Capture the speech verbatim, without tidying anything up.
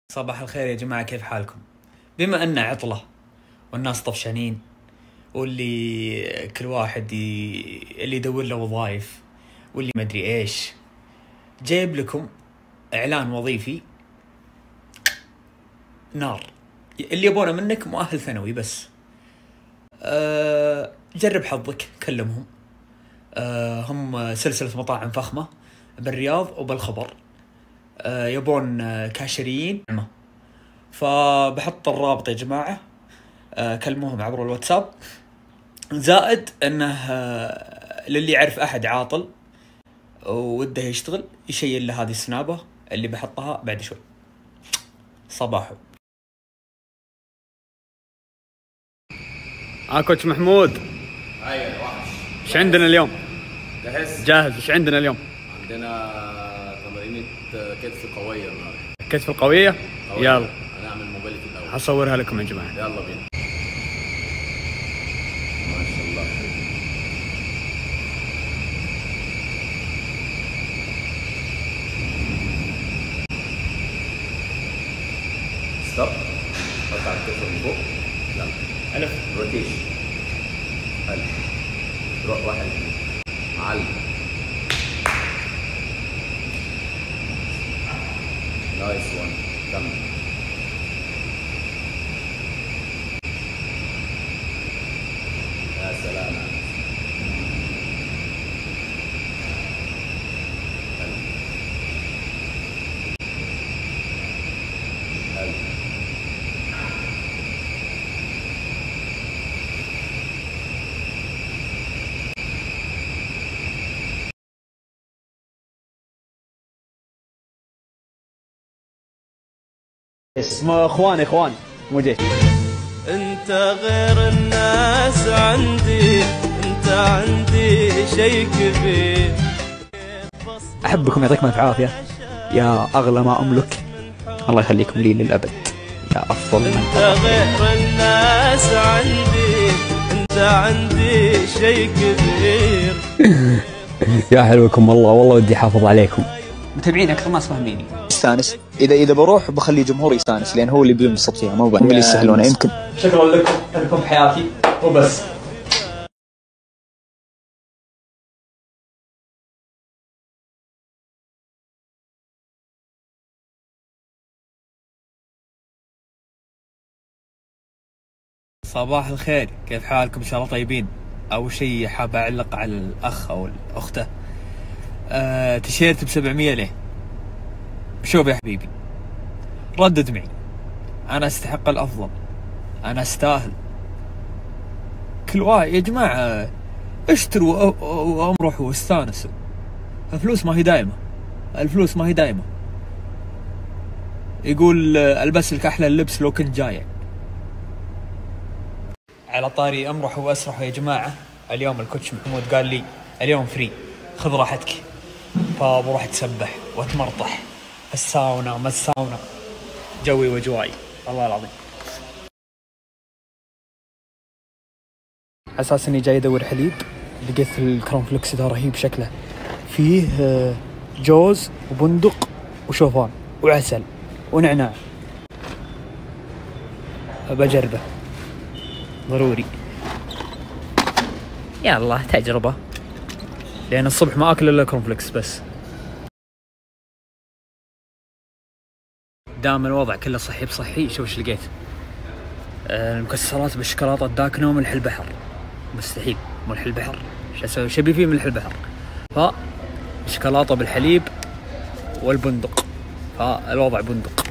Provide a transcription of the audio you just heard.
صباح الخير يا جماعة، كيف حالكم؟ بما أن عطلة والناس طفشانين واللي كل واحد ي... اللي يدور له وظائف واللي ما أدري إيش، جايب لكم إعلان وظيفي نار. اللي يبونه منك مؤهل ثانوي بس. أه... جرب حظك، كلمهم. أه... هم سلسلة مطاعم فخمة بالرياض وبالخبر. أه... يبون كاشيريين، فبحط الرابط يا جماعة. أه... كلموهم عبر الواتساب. زائد انه للي يعرف احد عاطل ووده يشتغل يشيل له هذه السنابة اللي بحطها بعد شوي. صباحو. اه كوتش محمود، ايوه وحش. ايش عندنا اليوم؟ جاهز؟ جاهز. ايش عندنا اليوم؟ عندنا تمارين كتف قوية النهارده. كتف القوية؟ يلا هنعمل موبيليتي الاول. هصورها لكم يا جماعة. يلا بينا. ما شاء الله. ستوب. حط على الكتف من فوق. يلا. ألف. روتيشن. حلو. روح واحد. معلم. نايس وان. كمل. يا سلام. حلو. حلو. اسمه اخوان اخوان مو جيش. انت غير الناس عندي، انت عندي شيء كبير. احبكم، يعطيكم الف عافيه يا اغلى ما املك. الله يخليكم لي للابد يا افضل من انت غير الناس عندي، انت عندي شيء كبير. يا حلوكم والله والله ودي احافظ عليكم. متابعين اكثر ناس فاهميني. استانس اذا اذا بروح بخلي جمهور يستانس، لان هو اللي بينبسط فيها، مو هم اللي يستاهلونها. يمكن شكرا لكم انكم حياتي وبس. صباح الخير، كيف حالكم؟ ان شاء الله طيبين. اول شيء حاب اعلق على الاخ او الاخته. أه تيشيرت بسبعمية ليه؟ شوف يا حبيبي، ردد معي. انا استحق الافضل، انا استاهل. كل واحد يا جماعة اشتروا وامرحوا واستانسوا. الفلوس ما هي دايمة، الفلوس ما هي دايمة. يقول البس لك احلى اللبس لو كنت جايع. على طاري امرحوا واسرحوا يا جماعة، اليوم الكوتش محمود قال لي اليوم فري، خذ راحتك. فبروح اتسبح واتمرطح في الساونا، ما الساونا جوي وجواي والله العظيم. على اساس اني جاي ادور حليب، لقيت الكرون فليكس ذا رهيب شكله، فيه جوز وبندق وشوفان وعسل ونعناع. بجربه ضروري، يلا تجربة، لأن الصبح ما أكل إلا كرون فليكس بس. دام الوضع كله صحي بصحي، شوف ايش لقيت. المكسرات بالشوكولاتة الداكنة وملح البحر. مستحيل ملح البحر، ايش اسوي؟ شبي فيه ملح البحر. فالشوكولاتة بالحليب والبندق، فالوضع بندق.